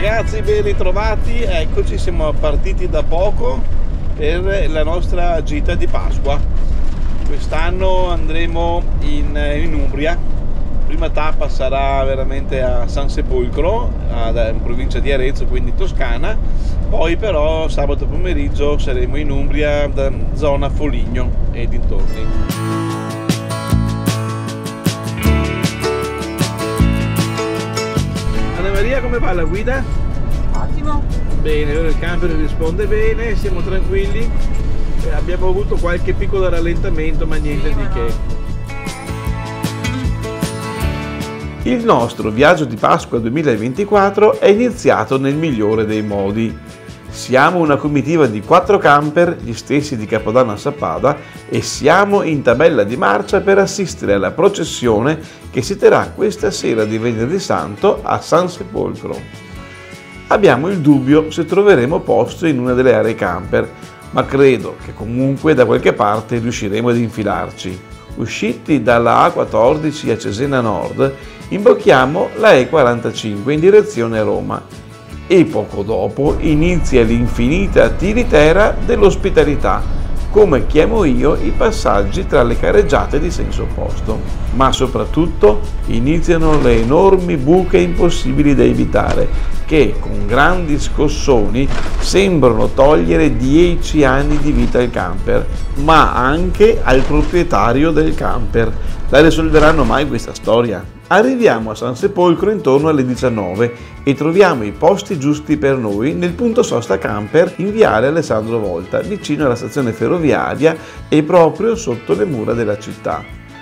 Ragazzi, ben ritrovati, eccoci, siamo partiti da poco per la nostra gita di Pasqua. Quest'anno andremo in Umbria. Prima tappa sarà veramente a San Sepolcro, in provincia di Arezzo, quindi Toscana. Poi però sabato pomeriggio saremo in Umbria, zona Foligno e dintorni. Anna Maria, come va la guida? Ottimo. Bene, ora il camper risponde bene, siamo tranquilli. Abbiamo avuto qualche piccolo rallentamento, ma niente di che. Il nostro viaggio di Pasqua 2024 è iniziato nel migliore dei modi. Siamo una comitiva di 4 camper, gli stessi di Capodanno a Sappada, e siamo in tabella di marcia per assistere alla processione che si terrà questa sera di Venerdì Santo a San Sepolcro. Abbiamo il dubbio se troveremo posto in una delle aree camper, ma credo che comunque da qualche parte riusciremo ad infilarci. Usciti dalla A14 a Cesena Nord, imbocchiamo la E45 in direzione Roma e poco dopo inizia l'infinita tiritera dell'ospitalità, come chiamo io i passaggi tra le carreggiate di senso opposto. Ma soprattutto iniziano le enormi buche impossibili da evitare, che con grandi scossoni sembrano togliere 10 anni di vita al camper, ma anche al proprietario del camper. La risolveranno mai questa storia? Arriviamo a San Sepolcro intorno alle 19 e troviamo i posti giusti per noi nel punto sosta camper in viale Alessandro Volta, vicino alla stazione ferroviaria e proprio sotto le mura della città.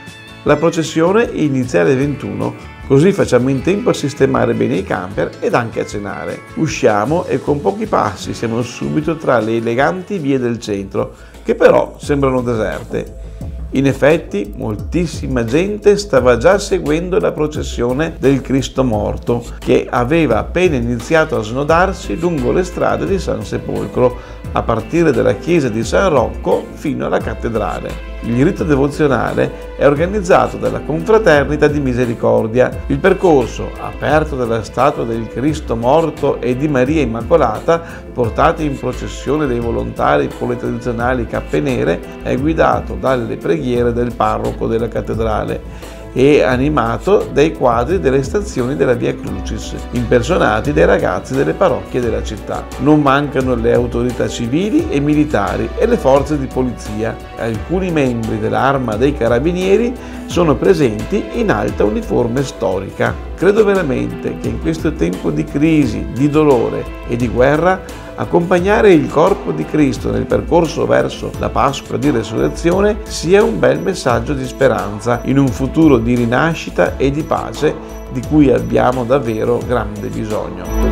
La processione inizia alle 21, così facciamo in tempo a sistemare bene i camper ed anche a cenare. Usciamo e con pochi passi siamo subito tra le eleganti vie del centro, che però sembrano deserte. In effetti, moltissima gente stava già seguendo la processione del Cristo morto, che aveva appena iniziato a snodarsi lungo le strade di San Sepolcro, a partire dalla chiesa di San Rocco fino alla cattedrale. Il rito devozionale è organizzato dalla Confraternita di Misericordia. Il percorso, aperto dalla statua del Cristo morto e di Maria Immacolata, portati in processione dai volontari con le tradizionali cappe nere, è guidato dalle preghiere del parroco della cattedrale e animato dai quadri delle stazioni della Via Crucis, impersonati dai ragazzi delle parrocchie della città. Non mancano le autorità civili e militari e le forze di polizia. Alcuni membri dell'Arma dei Carabinieri sono presenti in alta uniforme storica. Credo veramente che in questo tempo di crisi, di dolore e di guerra, accompagnare il corpo di Cristo nel percorso verso la Pasqua di Resurrezione sia un bel messaggio di speranza in un futuro di rinascita e di pace di cui abbiamo davvero grande bisogno.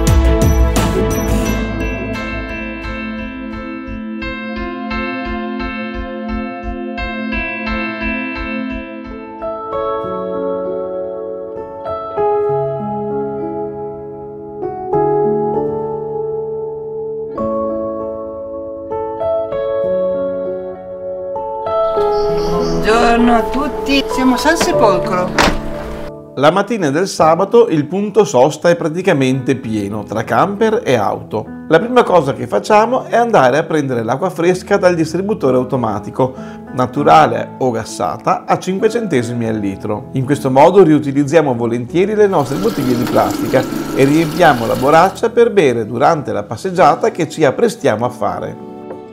Buongiorno a tutti, siamo a San Sepolcro. La mattina del sabato il punto sosta è praticamente pieno tra camper e auto. La prima cosa che facciamo è andare a prendere l'acqua fresca dal distributore automatico, naturale o gassata, a 5 centesimi al litro. In questo modo riutilizziamo volentieri le nostre bottiglie di plastica e riempiamo la borraccia per bere durante la passeggiata che ci apprestiamo a fare.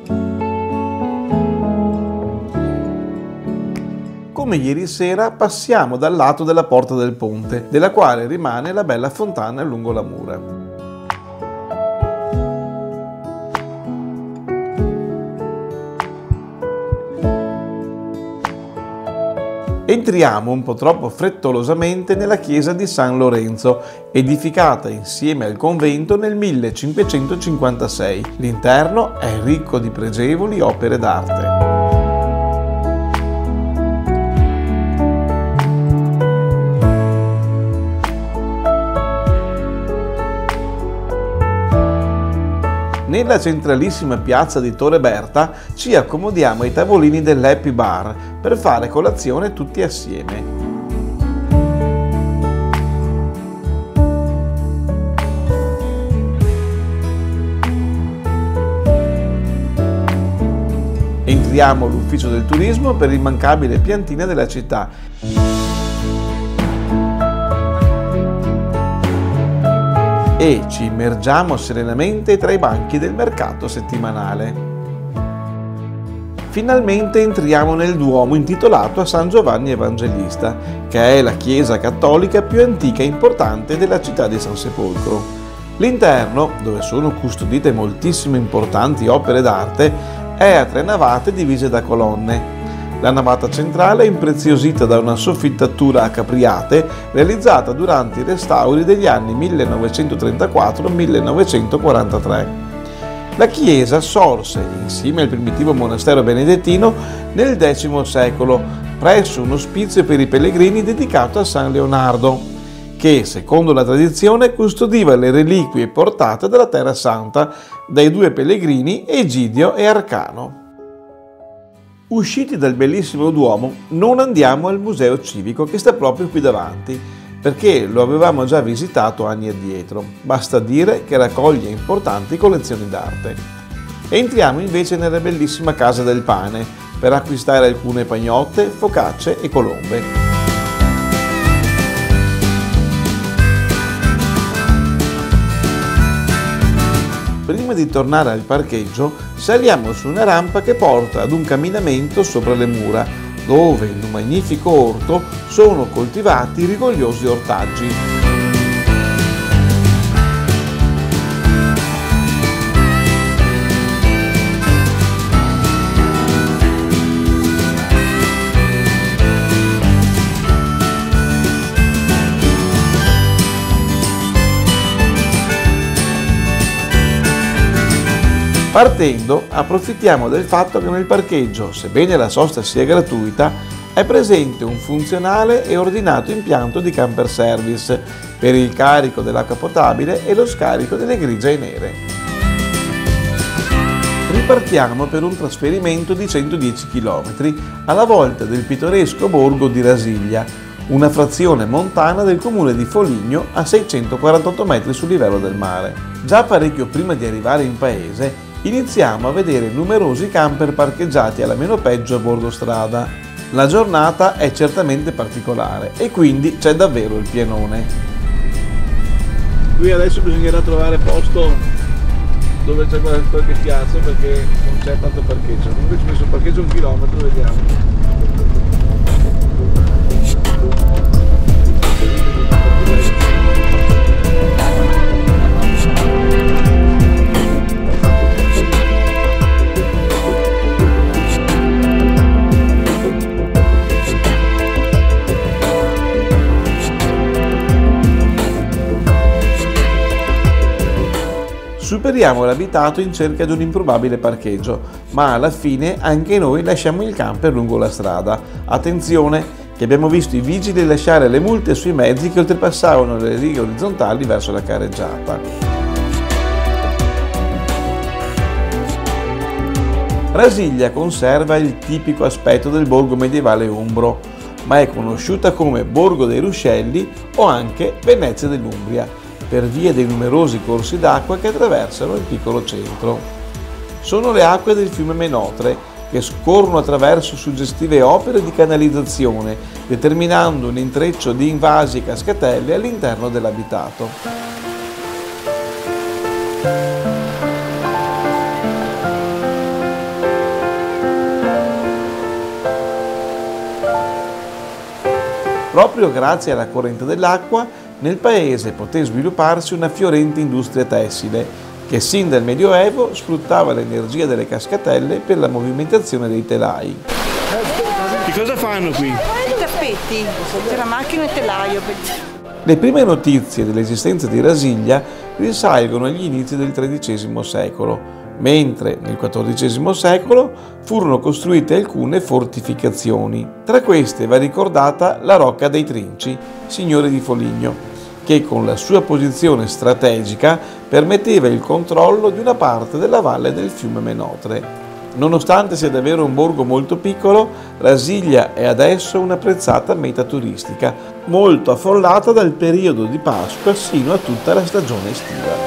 Come ieri sera passiamo dal lato della Porta del Ponte, della quale rimane la bella fontana lungo la mura. Entriamo un po' troppo frettolosamente nella chiesa di San Lorenzo, edificata insieme al convento nel 1556. L'interno è ricco di pregevoli opere d'arte. Nella centralissima piazza di Torre Berta ci accomodiamo ai tavolini dell'Happy Bar per fare colazione tutti assieme. incontriamo l'ufficio del turismo per l'immancabile piantina della città. E ci immergiamo serenamente tra i banchi del mercato settimanale. Finalmente entriamo nel Duomo intitolato a San Giovanni Evangelista, che è la chiesa cattolica più antica e importante della città di San Sepolcro. L'interno, dove sono custodite moltissime importanti opere d'arte, è a 3 navate divise da colonne. La navata centrale è impreziosita da una soffittatura a capriate realizzata durante i restauri degli anni 1934-1943. La chiesa sorse, insieme al primitivo monastero benedettino, nel X secolo, presso un ospizio per i pellegrini dedicato a San Leonardo, che, secondo la tradizione, custodiva le reliquie portate dalla Terra Santa dai 2 pellegrini Egidio e Arcano. Usciti dal bellissimo Duomo, non andiamo al Museo Civico che sta proprio qui davanti, perché lo avevamo già visitato anni addietro, basta dire che raccoglie importanti collezioni d'arte. Entriamo invece nella bellissima Casa del Pane per acquistare alcune pagnotte, focacce e colombe. Prima di tornare al parcheggio, saliamo su una rampa che porta ad un camminamento sopra le mura, dove in un magnifico orto sono coltivati rigogliosi ortaggi. Partendo, approfittiamo del fatto che nel parcheggio, sebbene la sosta sia gratuita, è presente un funzionale e ordinato impianto di camper service per il carico dell'acqua potabile e lo scarico delle grigie nere. Ripartiamo per un trasferimento di 110 km alla volta del pittoresco borgo di Rasiglia, una frazione montana del comune di Foligno a 648 metri sul livello del mare. Già parecchio prima di arrivare in paese, iniziamo a vedere numerosi camper parcheggiati alla meno peggio a bordo strada. La giornata è certamente particolare e quindi c'è davvero il pienone. Qui adesso bisognerà trovare posto dove c'è qualche spiazzo perché non c'è tanto parcheggio. Comunque ci ho messo il parcheggio 1 chilometro, vediamo. Superiamo l'abitato in cerca di un improbabile parcheggio, ma alla fine anche noi lasciamo il camper lungo la strada. Attenzione, che abbiamo visto i vigili lasciare le multe sui mezzi che oltrepassavano le righe orizzontali verso la careggiata. Rasiglia conserva il tipico aspetto del borgo medievale umbro, ma è conosciuta come Borgo dei Ruscelli o anche Venezia dell'Umbria, per via dei numerosi corsi d'acqua che attraversano il piccolo centro. Sono le acque del fiume Menotre che scorrono attraverso suggestive opere di canalizzazione, determinando un intreccio di invasi e cascatelle all'interno dell'abitato. Proprio grazie alla corrente dell'acqua, nel paese poté svilupparsi una fiorente industria tessile che sin dal Medioevo sfruttava l'energia delle cascatelle per la movimentazione dei telai. Che cosa fanno qui? I tappeti, c'è la macchina e il telaio. Le prime notizie dell'esistenza di Rasiglia risalgono agli inizi del XIII secolo, mentre nel XIV secolo furono costruite alcune fortificazioni. Tra queste va ricordata la Rocca dei Trinci, signore di Foligno, che con la sua posizione strategica permetteva il controllo di una parte della valle del fiume Menotre. Nonostante sia davvero un borgo molto piccolo, Rasiglia è adesso un'apprezzata meta turistica, molto affollata dal periodo di Pasqua sino a tutta la stagione estiva.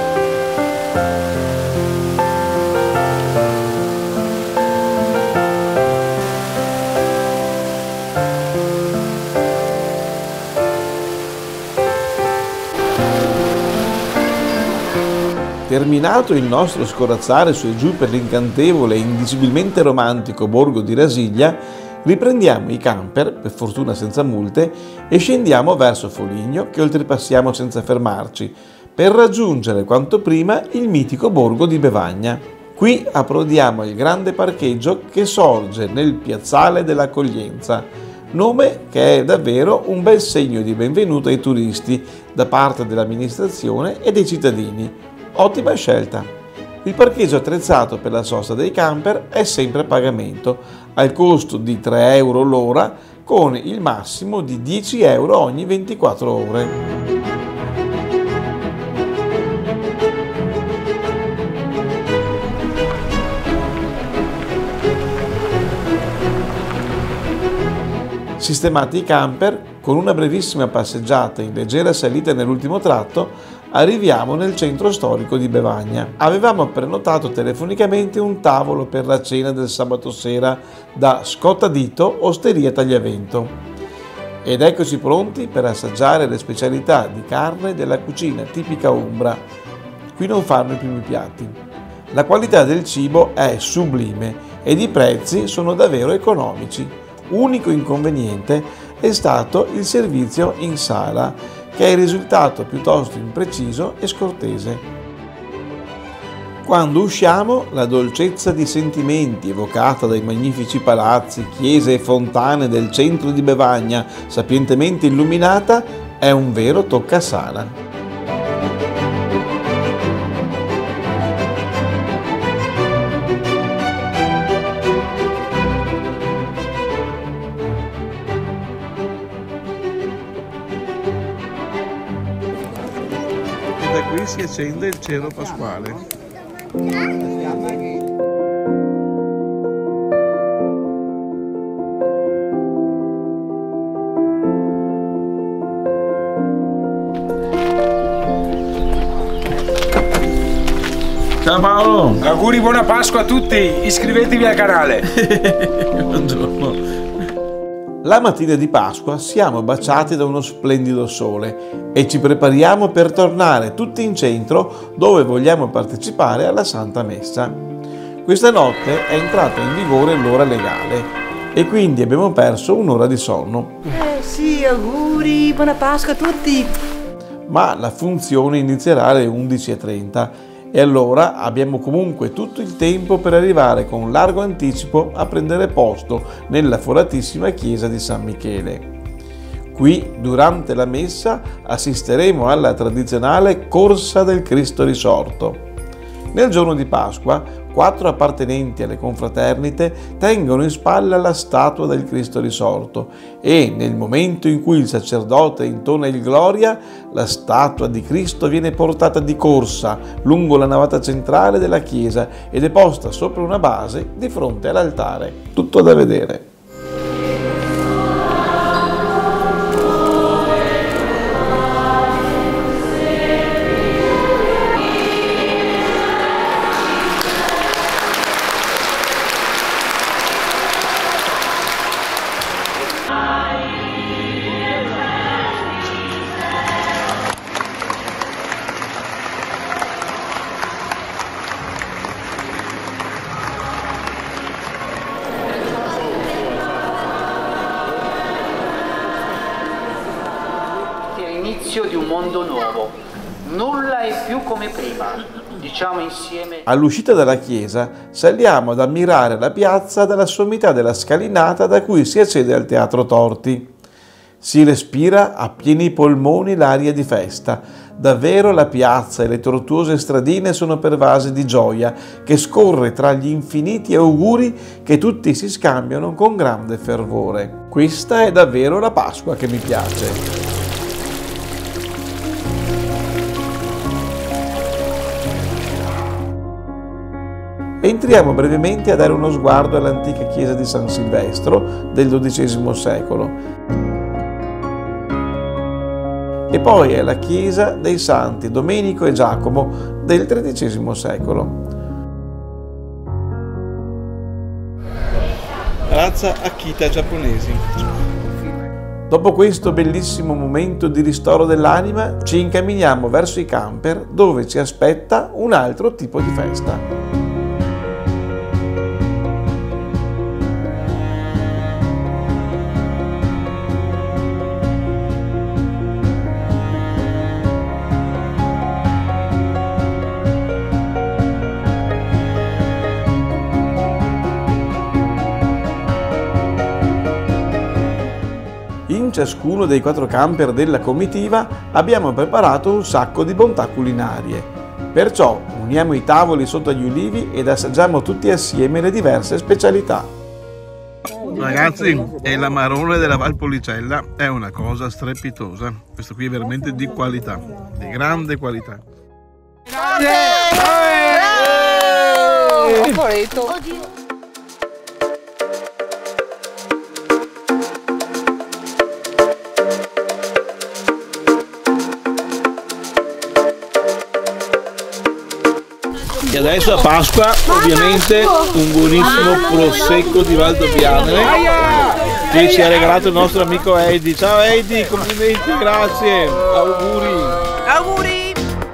Terminato il nostro scorazzare su e giù per l'incantevole e indicibilmente romantico borgo di Rasiglia, riprendiamo i camper, per fortuna senza multe, e scendiamo verso Foligno, che oltrepassiamo senza fermarci, per raggiungere quanto prima il mitico borgo di Bevagna. Qui approdiamo al grande parcheggio che sorge nel piazzale dell'Accoglienza, nome che è davvero un bel segno di benvenuto ai turisti da parte dell'amministrazione e dei cittadini. Ottima scelta! Il parcheggio attrezzato per la sosta dei camper è sempre a pagamento, al costo di 3 euro l'ora, con il massimo di 10 euro ogni 24 ore. Sistemati i camper, con una brevissima passeggiata in leggera salita nell'ultimo tratto, arriviamo nel centro storico di Bevagna. Avevamo prenotato telefonicamente un tavolo per la cena del sabato sera da Scottadito Osteria Tagliavento. Ed eccoci pronti per assaggiare le specialità di carne della cucina tipica umbra. Qui non fanno i primi piatti. La qualità del cibo è sublime ed i prezzi sono davvero economici. Unico inconveniente è stato il servizio in sala, che è risultato piuttosto impreciso e scortese. Quando usciamo, la dolcezza di sentimenti evocata dai magnifici palazzi, chiese e fontane del centro di Bevagna, sapientemente illuminata, è un vero toccasana. Da qui si accende il cero pasquale. Ciao Paolo! Auguri, buona Pasqua a tutti! Iscrivetevi al canale! Buongiorno! La mattina di Pasqua siamo baciati da uno splendido sole e ci prepariamo per tornare tutti in centro dove vogliamo partecipare alla Santa Messa. Questa notte è entrata in vigore l'ora legale e quindi abbiamo perso un'ora di sonno. Sì, auguri, buona Pasqua a tutti! Ma la funzione inizierà alle 11:30 e allora abbiamo comunque tutto il tempo per arrivare con largo anticipo a prendere posto nella foratissima chiesa di San Michele. Qui, durante la messa, assisteremo alla tradizionale corsa del Cristo risorto. Nel giorno di Pasqua, 4 appartenenti alle confraternite tengono in spalla la statua del Cristo risorto e, nel momento in cui il sacerdote intona il Gloria, la statua di Cristo viene portata di corsa lungo la navata centrale della chiesa ed è posta sopra una base di fronte all'altare. Tutto da vedere. Di un mondo nuovo, nulla è più come prima, diciamo insieme. All'uscita dalla chiesa saliamo ad ammirare la piazza dalla sommità della scalinata da cui si accede al Teatro Torti. Si respira a pieni polmoni l'aria di festa, davvero la piazza e le tortuose stradine sono pervase di gioia che scorre tra gli infiniti auguri che tutti si scambiano con grande fervore. Questa è davvero la Pasqua che mi piace. Entriamo brevemente a dare uno sguardo all'antica chiesa di San Silvestro del XII secolo e poi alla chiesa dei Santi Domenico e Giacomo del XIII secolo. Razza Akita giapponesi. Dopo questo bellissimo momento di ristoro dell'anima, ci incamminiamo verso i camper dove ci aspetta un altro tipo di festa. In ciascuno dei 4 camper della comitiva abbiamo preparato un sacco di bontà culinarie. Perciò uniamo i tavoli sotto gli ulivi ed assaggiamo tutti assieme le diverse specialità. Ragazzi, è l'amarone della Valpolicella, è una cosa strepitosa. Questo qui è veramente di qualità, di grande qualità. E adesso a Pasqua ovviamente un buonissimo prosecco di Valdobbiadene che ci ha regalato il nostro amico Eddie. Ciao Eddie, complimenti, grazie, auguri. Auguri!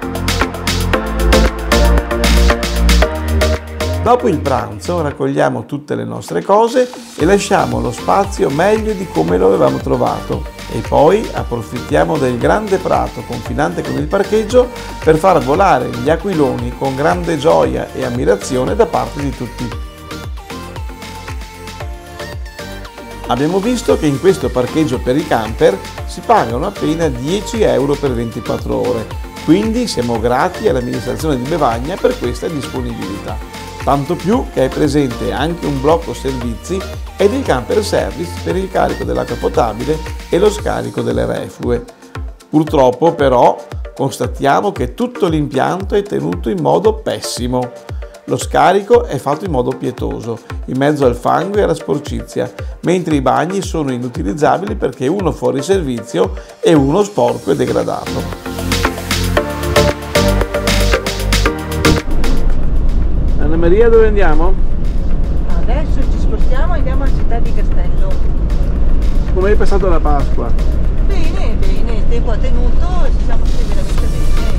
Dopo il pranzo raccogliamo tutte le nostre cose e lasciamo lo spazio meglio di come lo avevamo trovato. E poi approfittiamo del grande prato confinante con il parcheggio per far volare gli aquiloni con grande gioia e ammirazione da parte di tutti. Abbiamo visto che in questo parcheggio per i camper si pagano appena 10 euro per 24 ore, quindi siamo grati all'amministrazione di Bevagna per questa disponibilità. Tanto più che è presente anche un blocco servizi ed il camper service per il carico dell'acqua potabile e lo scarico delle reflue. Purtroppo però constatiamo che tutto l'impianto è tenuto in modo pessimo. Lo scarico è fatto in modo pietoso, in mezzo al fango e alla sporcizia, mentre i bagni sono inutilizzabili perché uno fuori servizio e uno sporco e degradato. Anna Maria, dove andiamo? Adesso ci spostiamo e andiamo alla città di Castello. Come hai passato la Pasqua? Bene, bene, il tempo ha tenuto e ci siamo stati veramente bene.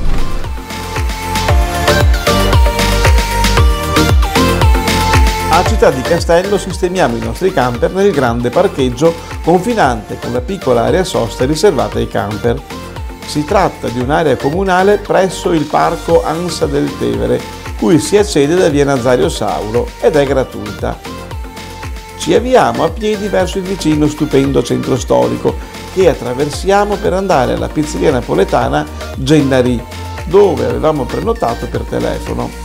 A Città di Castello sistemiamo i nostri camper nel grande parcheggio confinante con la piccola area sosta riservata ai camper. Si tratta di un'area comunale presso il parco Ansa del Tevere, cui si accede da via Nazario Sauro ed è gratuita. Ci avviamo a piedi verso il vicino stupendo centro storico che attraversiamo per andare alla pizzeria napoletana Gennari, dove avevamo prenotato per telefono.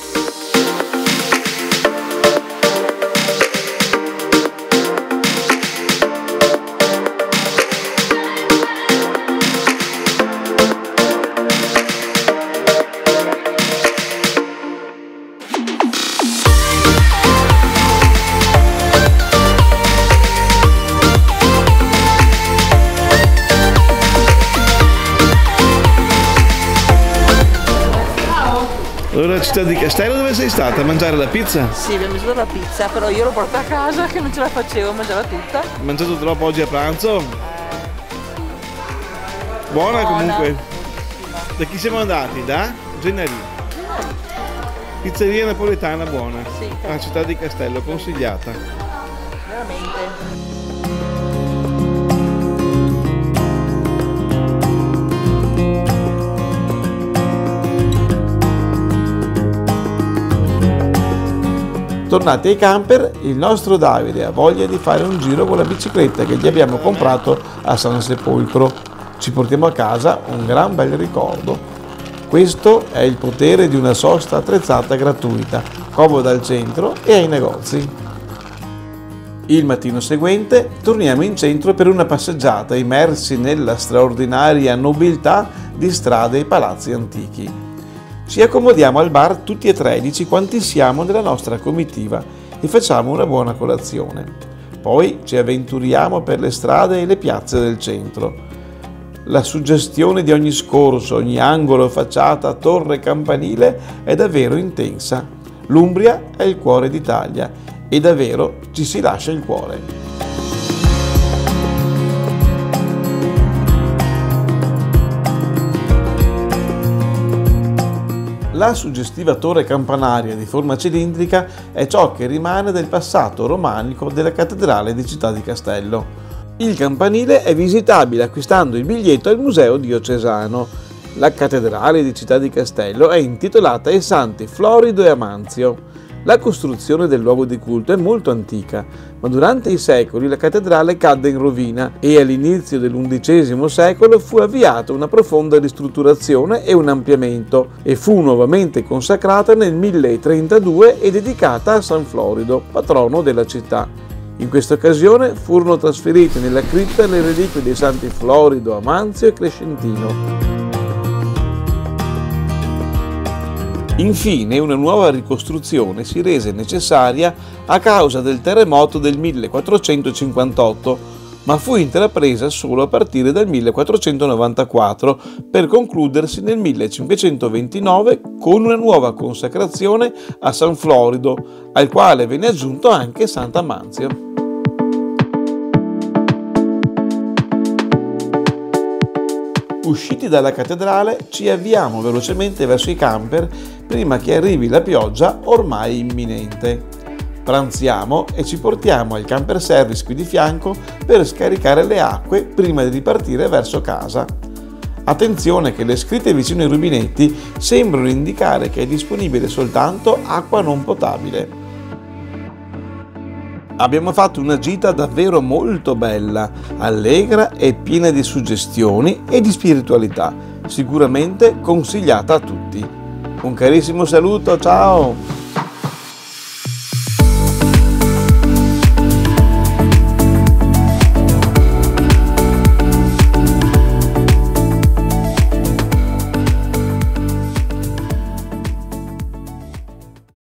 Allora a Città di Castello dove sei stata? A mangiare la pizza? Sì, abbiamo mangiato la pizza, però io l'ho portata a casa che non ce la facevo a mangiarla tutta. Hai mangiato troppo oggi a pranzo? Buona comunque. Da chi siamo andati? Da Gennari. Pizzeria napoletana buona. Sì. A Città di Castello, consigliata. Veramente. Tornati ai camper, il nostro Davide ha voglia di fare un giro con la bicicletta che gli abbiamo comprato a San Sepolcro. Ci portiamo a casa un gran bel ricordo. Questo è il potere di una sosta attrezzata gratuita, comoda al centro e ai negozi. Il mattino seguente torniamo in centro per una passeggiata immersi nella straordinaria nobiltà di strade e palazzi antichi. Ci accomodiamo al bar tutti e 13 quanti siamo nella nostra comitiva e facciamo una buona colazione. Poi ci avventuriamo per le strade e le piazze del centro. La suggestione di ogni scorcio, ogni angolo, facciata, torre, campanile è davvero intensa. L'Umbria è il cuore d'Italia e davvero ci si lascia il cuore. La suggestiva torre campanaria di forma cilindrica è ciò che rimane del passato romanico della cattedrale di Città di Castello. Il campanile è visitabile acquistando il biglietto al Museo Diocesano. La cattedrale di Città di Castello è intitolata ai santi Florido e Amanzio. La costruzione del luogo di culto è molto antica, ma durante i secoli la cattedrale cadde in rovina e all'inizio dell'XI secolo fu avviata una profonda ristrutturazione e un ampliamento e fu nuovamente consacrata nel 1032 e dedicata a San Florido, patrono della città. In questa occasione furono trasferite nella cripta le reliquie dei santi Florido, Amanzio e Crescentino. Infine, una nuova ricostruzione si rese necessaria a causa del terremoto del 1458, ma fu intrapresa solo a partire dal 1494 per concludersi nel 1529 con una nuova consacrazione a San Florido, al quale venne aggiunto anche Sant'Amanzio. Usciti dalla cattedrale ci avviamo velocemente verso i camper prima che arrivi la pioggia ormai imminente. Pranziamo e ci portiamo al camper service qui di fianco per scaricare le acque prima di ripartire verso casa. Attenzione che le scritte vicino ai rubinetti sembrano indicare che è disponibile soltanto acqua non potabile. Abbiamo fatto una gita davvero molto bella, allegra e piena di suggestioni e di spiritualità, sicuramente consigliata a tutti. Un carissimo saluto, ciao!